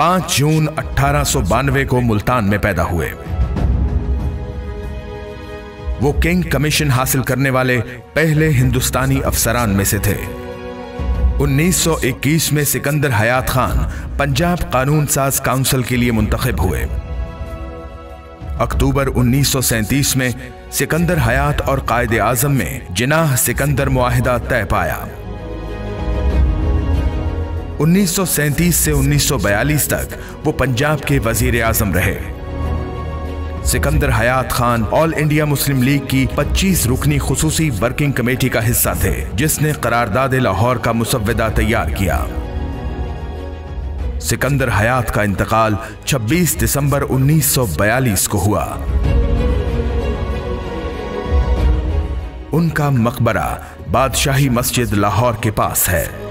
5 जून 1892 को मुल्तान में पैदा हुए। वो किंग कमीशन हासिल करने वाले पहले हिंदुस्तानी अफसरान में से थे। 1921 में सिकंदर हयात खान पंजाब कानून साज काउंसिल के लिए मुंतखब हुए। अक्टूबर 1937 में सिकंदर हयात और कायदे आजम में जिनाह सिकंदर मुआहिदा तय पाया। 1937 से 1942 तक वो पंजाब के वजीर आजम रहे। Sikandar Hayat Khan All India Muslim League की 25 रुकनी खुसूसी वर्किंग कमेटी का हिस्सा थे, जिसने करारदाद लाहौर का मुसव्वदा तैयार किया। सिकंदर हयात का इंतकाल 26 दिसंबर 1942 को हुआ। उनका मकबरा बादशाही मस्जिद लाहौर के पास है।